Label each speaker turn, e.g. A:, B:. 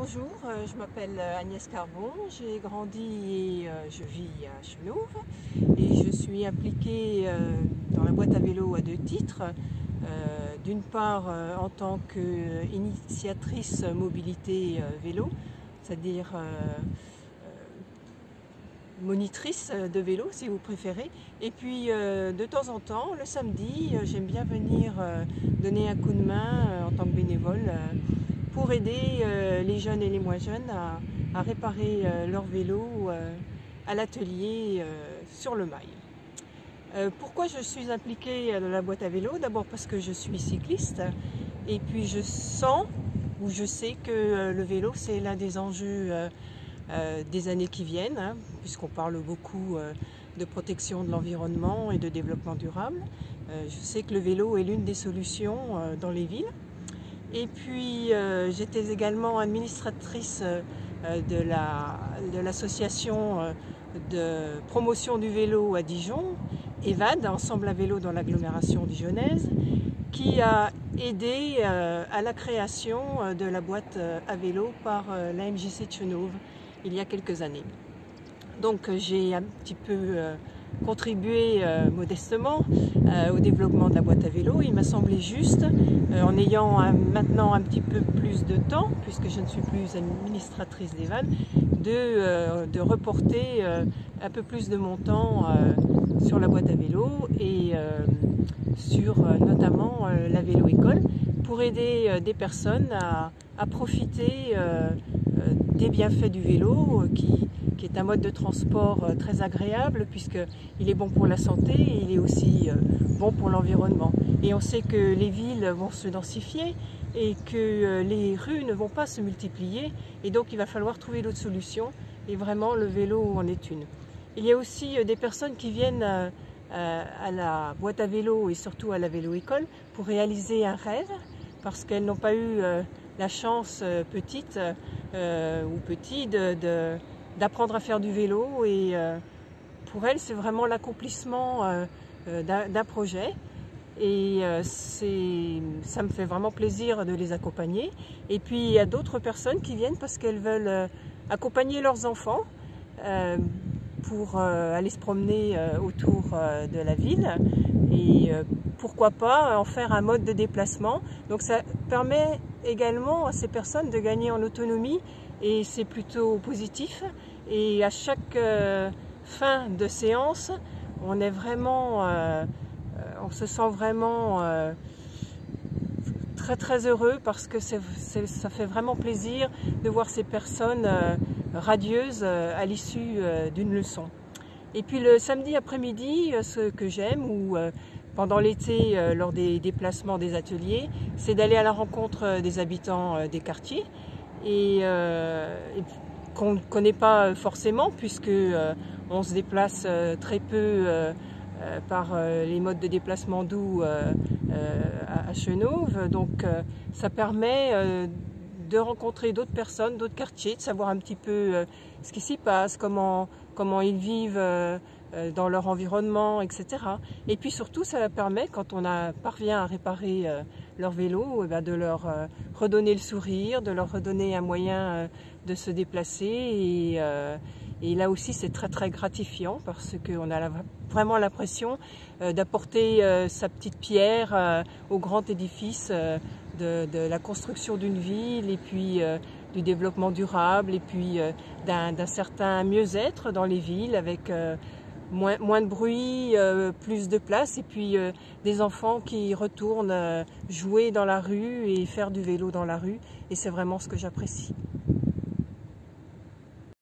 A: Bonjour, je m'appelle Agnès Carbon, j'ai grandi et je vis à Chenôve et je suis impliquée dans la boîte à vélo à deux titres. D'une part en tant qu'initiatrice mobilité vélo, c'est-à-dire monitrice de vélo si vous préférez, et puis de temps en temps le samedi j'aime bien venir donner un coup de main en tant que bénévole pour aider les jeunes et les moins jeunes à réparer leur vélo à l'atelier sur le Mail. Pourquoi je suis impliquée dans la boîte à vélo? D'abord parce que je suis cycliste et puis je sens ou je sais que le vélo c'est l'un des enjeux des années qui viennent, hein, puisqu'on parle beaucoup de protection de l'environnement et de développement durable. Je sais que le vélo est l'une des solutions dans les villes. Et puis j'étais également administratrice de l'association de promotion du vélo à Dijon, EVAD, Ensemble à vélo dans l'agglomération dijonnaise, qui a aidé à la création de la boîte à vélo par la MJC de Chenôve il y a quelques années. Donc j'ai un petit peu contribué modestement au développement de la boîte à vélo. Il m'a semblé juste, en ayant maintenant un petit peu plus de temps, puisque je ne suis plus administratrice d'EVAD, de reporter un peu plus de mon temps sur la boîte à vélo et sur notamment la vélo-école, pour aider des personnes à profiter des bienfaits du vélo, qui est un mode de transport très agréable puisqu'il est bon pour la santé et il est aussi bon pour l'environnement. Et on sait que les villes vont se densifier et que les rues ne vont pas se multiplier, et donc il va falloir trouver d'autres solutions, et vraiment le vélo en est une. Il y a aussi des personnes qui viennent à la boîte à vélo et surtout à la vélo-école pour réaliser un rêve, parce qu'elles n'ont pas eu la chance petite ou petit d'apprendre à faire du vélo, et pour elles c'est vraiment l'accomplissement d'un projet, et ça me fait vraiment plaisir de les accompagner. Et puis il y a d'autres personnes qui viennent parce qu'elles veulent accompagner leurs enfants pour aller se promener autour de la ville, et pourquoi pas en faire un mode de déplacement. Donc ça permet également à ces personnes de gagner en autonomie, et c'est plutôt positif. Et à chaque fin de séance, on est vraiment, on se sent vraiment très heureux, parce que ça fait vraiment plaisir de voir ces personnes radieuses à l'issue d'une leçon. Et puis le samedi après-midi, ce que j'aime, ou pendant l'été lors des déplacements des ateliers, c'est d'aller à la rencontre des habitants des quartiers, et qu'on ne connaît pas forcément, puisque on se déplace très peu par les modes de déplacement doux à Chenôve. Donc ça permet de rencontrer d'autres personnes, d'autres quartiers, de savoir un petit peu ce qui s'y passe, comment ils vivent dans leur environnement, etc. Et puis surtout, ça permet, quand on parvient à réparer leur vélo, de leur redonner le sourire, de leur redonner un moyen de se déplacer. Et là aussi, c'est très gratifiant, parce qu'on a vraiment l'impression d'apporter sa petite pierre au grand édifice de la construction d'une ville, et puis du développement durable, et puis d'un certain mieux-être dans les villes, avec moins de bruit, plus de place, et puis des enfants qui retournent jouer dans la rue et faire du vélo dans la rue, et c'est vraiment ce que j'apprécie.